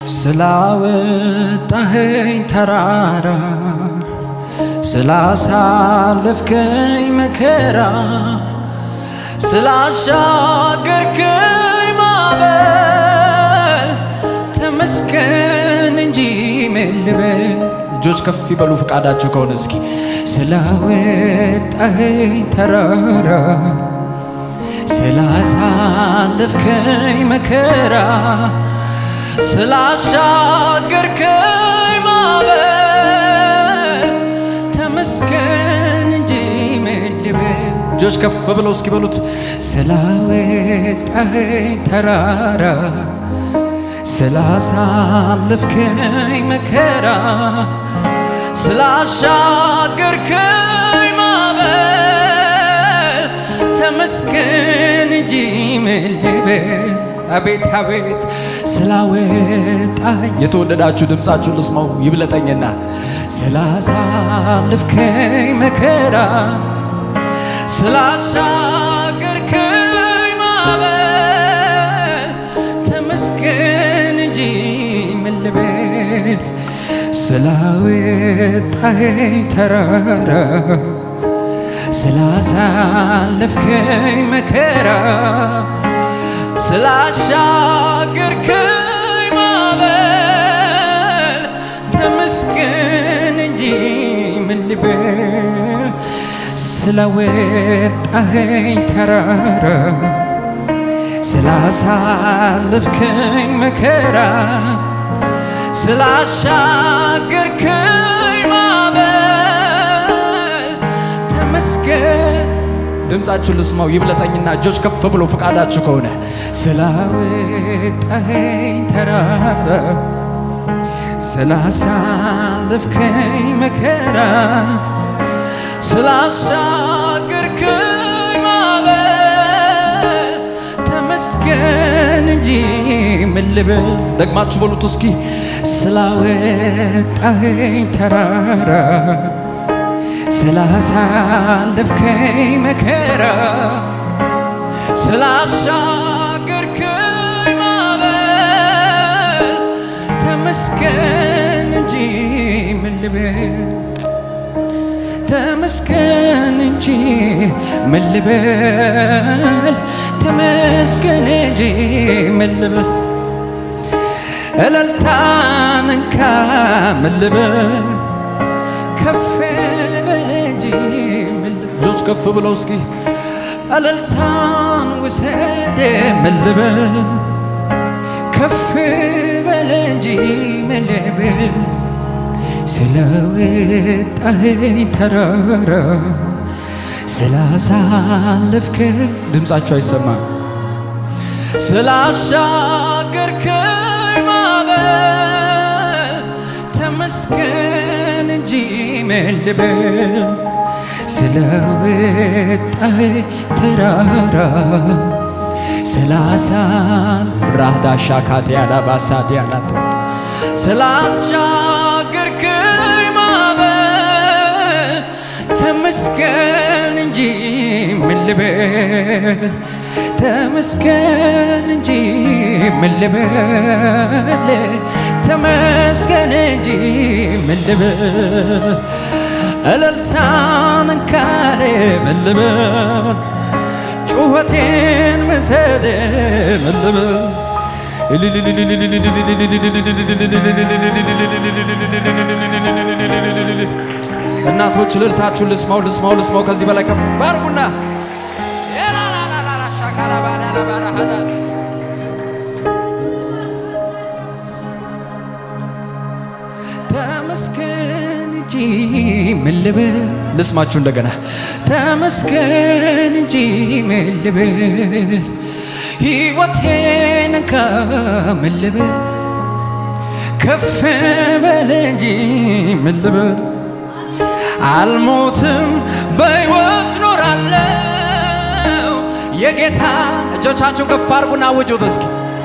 ስላወጣኸኝ ተራራ ስላሳለፍከኝ መከራ ስላሻገርከኝ ማዕበል ተመስገን እንጂ ምን ልበል እጆች ከፍ ይበሉ ፍቃዳችሁ ከሆነ እስኪ ስላወጣኸኝ ተራራ ስላሳለፍከኝ መከራ ስላሻገርከኝ ማዕበል ተመስገን እንጂ ምን ልበል እጆች ከፍ ብለው እስኪ በሉት ስላወጣኸኝ ተራራ ስላሳለፍከኝ መከራ ስላሻገርከኝ ማዕበል ተመስገን እንጂ ምን ልበል አቤት አቤት ስላወጣኸኝ የተወደዳችሁ ድምጻችሁን ልስማው ይብለጠኝና ስላሳለፍከኝ መከራ ስላሻገርከኝ ማዕበል ተመስገን እንጂ ምን ልበል ስላወጣኸኝ ተራራ ስላሳለፍከኝ መከራ ስላሻገርከኝ ማዕበል ተመስገን እንጂ ምን ልበል ስላወጣኸኝ ተራራ ስላሳለፍከኝ መከራ ስላሻገርከኝ ማዕበል ተመስገን ድምጻችሁን ልስማው ይብለጠኝና እጆች ከፍ ብሎ ፍቃዳችሁ ከሆነ ስላወጣኸኝ ተራራ ስላሳለፍከኝ መከራ ስላሻገርከኝ ማዕበል ተመስገን እንጂ ምን ልበል ደግማችሁ በሉት እስኪ ስላወጣኸኝ ተራራ ስላሳለፍከኝ መከራ ስላሻገርከኝ ማዕበል ተመስገን እንጂ ምን ልበል ተመስገን እንጂ ምን ልበል ተመስገን እንጂ ምን ልበል እልልታን እንካ ምን ልበል ከፍ በል እንጂ ምን ልበል ከፍ ብለው እስኪ እልልታን ውሰድ ምን ልበል ከፍ በል እንጂ ምን ልበል ስላወጣኸኝ ተራራ ስላሳለፍከኝ ድምጻችሁ አይሰማም ስላሻገርከኝ ማዕበል ተመስገን እንጂ ምን ልበል ስላወጣኸኝ ተራራ ስላሳል ብራዳሻ ካቲያላ ባሳዲያላቶ ስላሻገርከኝ ማዕበል ተመስገን እንጂ ምን ልበል ተመስገን እንጂ ምን ልበል ተመስገን እንጂ ምን ልበል እልልታን እንካኔ ምን ልበል ጩኸቴን መሰደ ምን ልበል እናቶች እልልታችሁን ልስማው ከዚህ በላይ ከፍ አድርጉና ተመስገን እንጂ ምን ልበል ልስማችሁ እንደገና ተመስገን እንጂ ምን ልበል ሕይወቴን ከምን ልበል ከፍ በል እንጂ ምን ልበል አልሞትም በሕይወት ኖራለሁ የጌታ እጆቻችሁን ከፍ አድርጉና አውጁት እስኪ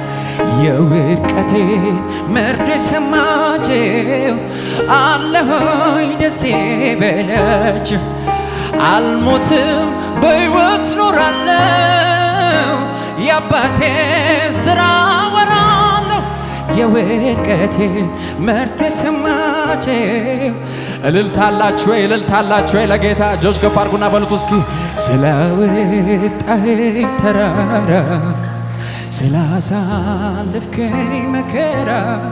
የውድቀቴን መርዶ ሰማችሁ አለሆኝ ደስ ይበላችሁ አልሞትም በሕይወት ኖራለሁ የአባቴ ሥራ ወራለሁ የወድቀቴ መርዶ ሰማቸው እልልታላችሁ ወይ ለጌታ እጆች ከፍ አድርጉና በሉት እስኪ ስላወጣኸኝ ተራራ ስላሳለፍከኝ መከራ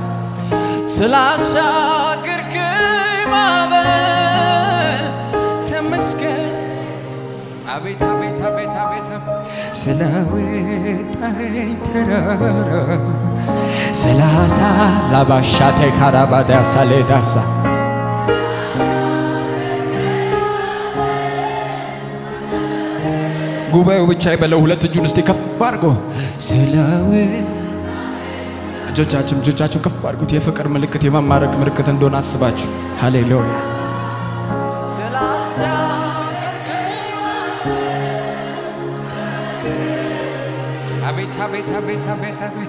ስላሻገርከኝ ማዕበል ተመስገን አቤት አቤት አቤት አቤት ስላወጣኸኝ ተራራ ስላሳ ላባሻቴ ካራባዳ ሳሌዳሳ ጉባኤው ብቻ ይበለው ሁለት እጁን እስቲ ከፍ አድርጎ ስላው እጆቻችሁ ከፍ አድርጉት የፍቅር ምልክት የመማረክ ምልክት እንደሆነ አስባችሁ ሃሌሉያ አቤት አቤት አቤት አቤት አቤት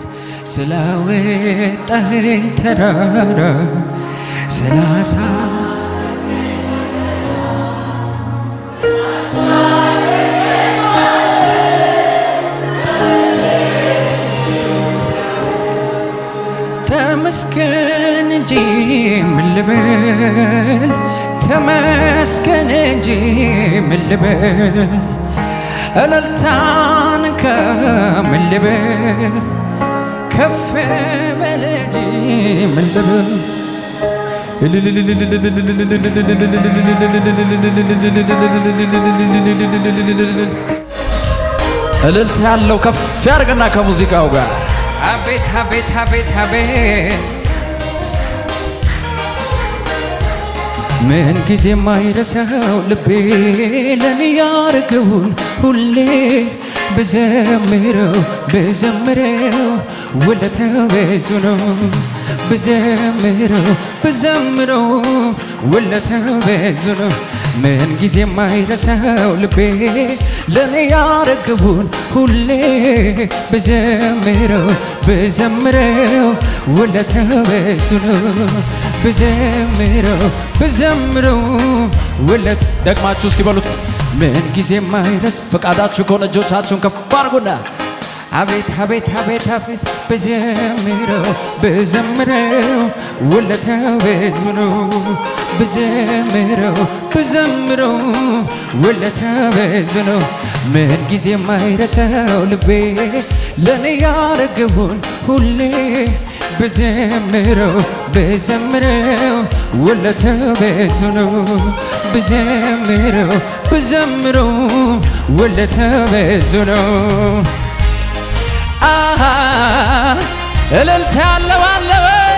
ስላወጣኸኝ ተራራ ስላሳ ተመስገን እንጂ ምን ልበል ተመስገን እንጂ ምን ልበል እልልታን ከምን ልበል ከፍ በል እንጂ ምን ልበል እልልታ ያለው ከፍ ያርገና ከሙዚቃው ጋር አቤት አቤት አቤት አቤት ምን ጊዜ ማይረሳው ልቤ ለኔ ያረገውን ሁሌ በዘምረው ውለታው ብዙ ነው በዘምረው ውለታው ብዙ ነው ምን ጊዜ ማይረሳው ልቤ ለኔ ያረገውን ሁሌ በዘምረው ውለታው ብዙ ነው በዘምረው ውለት ደግማችሁ እስኪ በሉት ምን ጊዜ ማይረስ ፈቃዳችሁ ከሆነ እጆቻችሁን ከፍ አድርጉና አቤት አቤት አቤት አቤት በዘምረው ውለታው ብዙ ነው በዘምረው ውለታው ብዙ ነው ምን ጊዜ ማይረሳው ልቤ ለኔ ያረገውን ሁሌ በዘምረው ውለታው ብዙ ነው በዘምረው ውለታው ብዙ ነው እልልታ ያለው አለ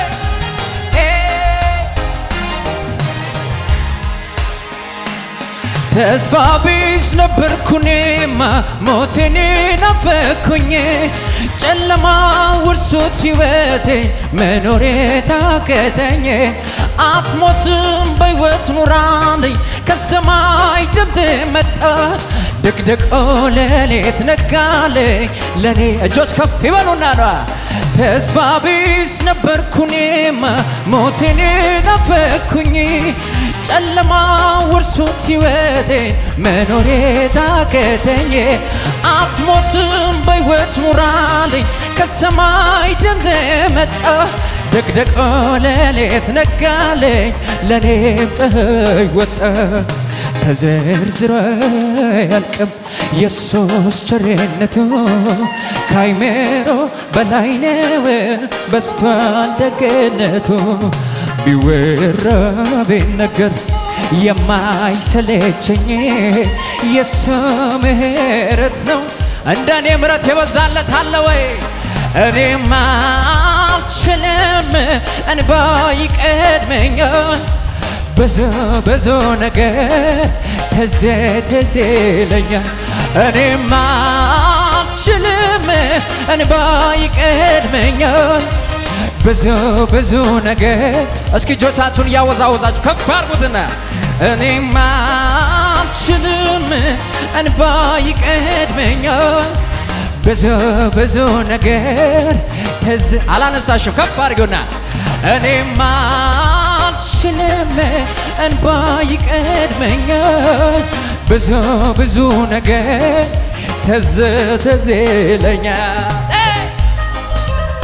ተስፋ ቢስ ነበርኩኔማ ሞቴን ናፈኩኝ ጨለማ ውርሶት ሕይወቴን መኖሬ ታከተኝ አትሞትም በሕይወት ኑራለኝ ከሰማይ ድምፅ መጣ ድቅድቆ ሌሊት ነጋለኝ ለኔ እጆች ከፍ ይበሉና ተስፋ ቢስ ነበርኩኔማ ሞቴን ናፈኩኝ ጨለማ ውርሶት ሕይወቴን መኖሬ ታከተኝ አትሞትም በሕይወት ኑራለኝ ከሰማይ ድምፅ መጣ ድቅድቆ ሌሊት ነጋለኝ ለኔም ፀሐይ ወጣ ተዘርዝሮ አያልቅም ኢየሱስ ቸርነቱ ከአይምሮ በላይ ነው በዝቷል ደግነቱ ቢወራ ቢነገር የማይሰለቸኝ የሱ ምሕረት ነው እንደኔ ምሕረት የበዛለት አለ ወይ እኔማ አልችልም እንባ ይቀድመኛል ብዙ ነገር ትዝ ይለኛል እኔማ አልችልም እንባ ይቀድመኛል ብዙ ነገር እስኪ እጆቻችሁን እያወዛወዛችሁ ከፍ አድርጉትና እኔማ አልችልም እንባ ይቀድመኛል ብዙ ነገር ትዝ አላነሳሽም ከፍ አድርጉና እኔማ አልችልም እንባ ይቀድመኛል ብዙ ነገር ትዝ ይለኛል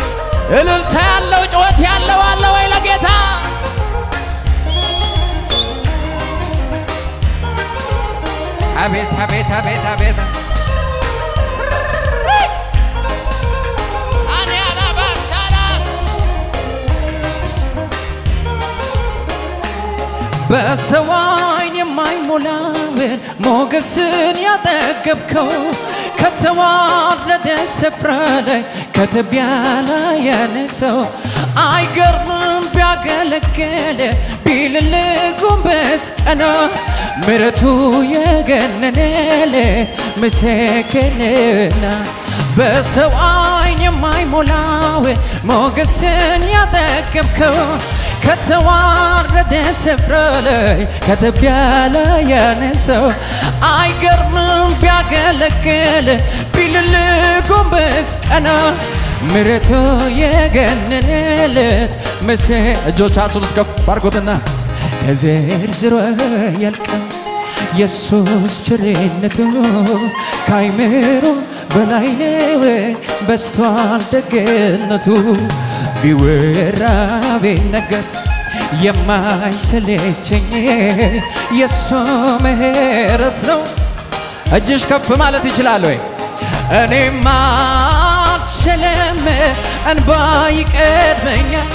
እልልታ ያለው ጩኸት ያለው አለ ወይ ለጌታ አቤት አቤት አቤት አቤት በሰው ዓይን የማይሞላውን ሞገስን ያጠገብከው ከተዋረደ ስፍራ ላይ ከትቢያ ላይ ያነሳው አይገርምም ቢያገለግል ቢልልህ ጎንበስ ቀና ምሕረቱ የገነነል ምስክርና በሰው ዓይን የማይሞላውን ሞገስን ያጠገብከው ከተዋረደ ስፍራ ላይ ከትቢያ ላይ ያነሳው አይገርምም ቢያገለግል ቢልልህ ጎንበስ ቀና ምሕረቱ የገነነለት እጆቻችሁን ከፍ አድርጉትና ተዘርዝሮ ያልቃል ኢየሱስ ቸርነቱ ከአእምሮ በላይ ነው በዝቷል ደግነቱ ቢወራ ቢነገር የማይሰለቸኝ የሱ ምሕረት ነው እጅሽ ከፍ ማለት ይችላል ወይ እኔማ አልችልም እንባ ይቀድመኛል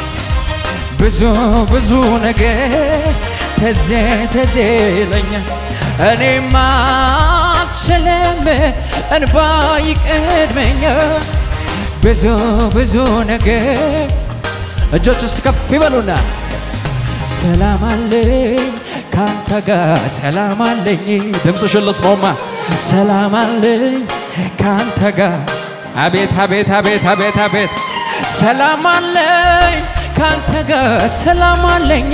ብዙ ነገር ተዘ ይለኛል እኔማ አልችልም እንባ ይቀድመኛል ብዙ ነገር እጆች እስቲ ከፍ ይበሉና ሰላም አለኝ ካንተ ጋር ሰላም አለኝ ድምፅሽን ልስማውማ ሰላም አለኝ ካንተ ጋር አቤት አቤት አቤት አቤት አቤት ሰላም አለኝ ካንተ ጋር ሰላም አለኝ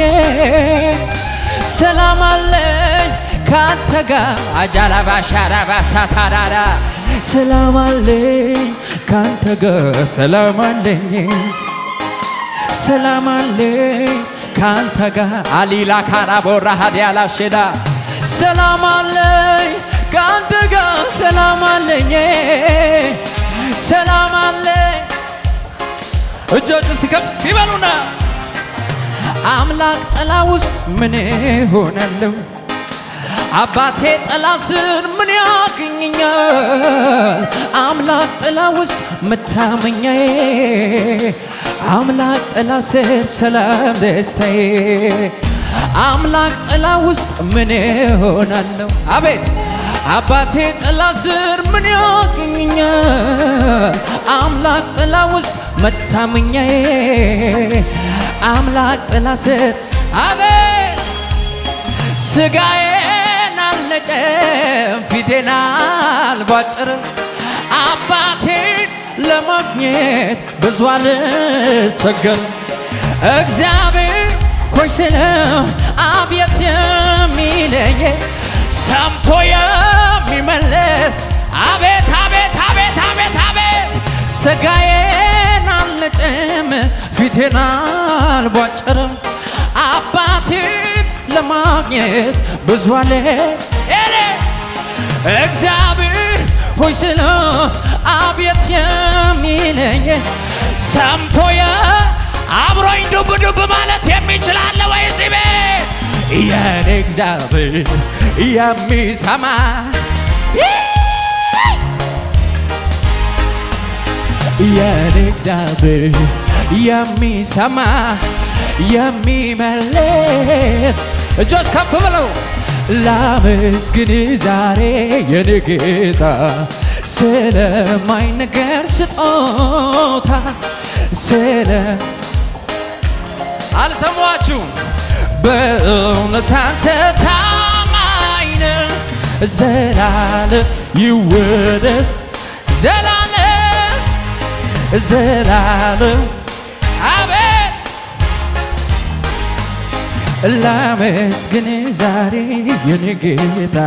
ካንተ ጋር አጃላባ ሻራባ ሳታራራ ሰላም አለኝ ካንተ ጋር ሰላም አለኝ ካንተ ጋር አሊላ ካራቦራ ሀዲያላ ሸዳ ሰላም አለኝ ካንተ ጋር ሰላም አለኝ እጆች እስቲ ከፍ ይበሉና አምላክ ጥላ ውስጥ ምን ሆናለሁ አባቴ ጥላ ስር ምን ያገኘኛል አምላክ ጥላ ውስጥ መታመኛዬ አምላክ ጥላ ስር ሰላም ደስታዬ አምላክ ጥላ ውስጥ ምን ሆናለሁ አቤት አባቴ ጥላ ስር ምን ያገኘኛል አምላክ ጥላ ውስጥ መታመኛዬ አምላክ ጥላ ስር አቤት ስጋዬን አልነጨም ፊቴን አልቧጭርም አባቴን ለማግኘት ብዙ አልቸገርም እግዚአብሔር ሆይ ስለው አቤት የሚለኝ ሰምቶ የሚመለስ አቤት አቤት አቤት አቤት አቤት ስጋዬን አልነጨም ፊቴን አልቧጭርም አባቴን ለማግኘት ብዙ አልሄድስ እግዚአብሔር ሆይ ስለው አቤት የሚለኝ ሰምቶ አብሮኝ ዱብ ዱብ ማለት የሚችል አለ ወይ እዚህ ቤት የኔ እግዚአብሔር የሚሰማ የኔ እግዚአብሔር የሚሰማ የሚመልስ እጆች ከፍ ብለው ላመስግን ዛሬ የኔ ጌታ ስለማይነገር ስጦታ አልሰማችሁም በእውነት አንተ ታማኝ ነህ ዘላለም ይወደስ ዘላለም አቤት ላመስግን ዛሬ የኔ ጌታ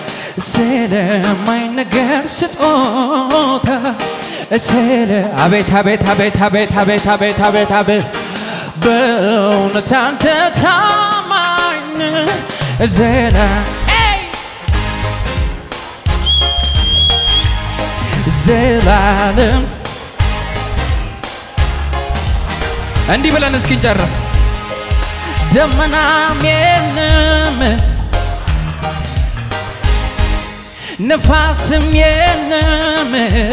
ስለማይነገር ስጦታ አቤት አቤት አቤት አቤት አቤት አቤት አቤት አቤት በእውነት አንተ ታማኝ ነህ ዘላለም እንዲህ ብለን እስኪንጨርስ ደመናም የለም ንፋስም የለም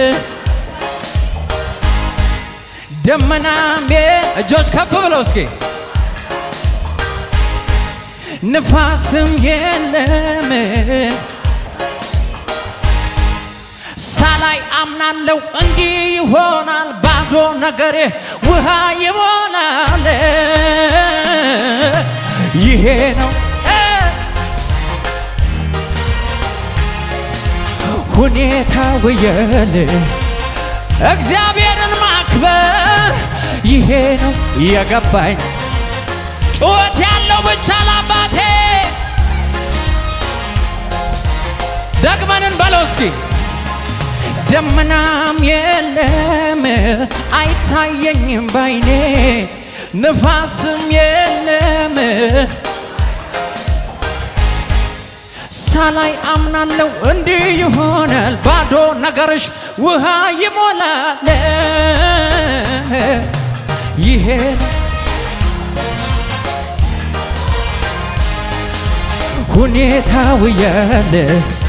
ደመናም እጆች ከፍ ብለው እስኪ ንፋስም የለም ሳላይ አምናለው እንዲህ ይሆናል ባዶ ነገሬ ውሃ ይሞላል ይሄ ነው ሁኔታው የለ እግዚአብሔርን ማክበር ይሄ ነው የገባኝ ጩኸት ያለው ብቻ ለአባቴ ደግመንን በለው እስኪ ደመናም የለም አይታየኝም ባይኔ ንፋስም የለም ሳላይ አምናለው እንዲህ ይሆናል ባዶ ነገርሽ ውሃ ይሞላል ይሄ ሁኔታው ያለ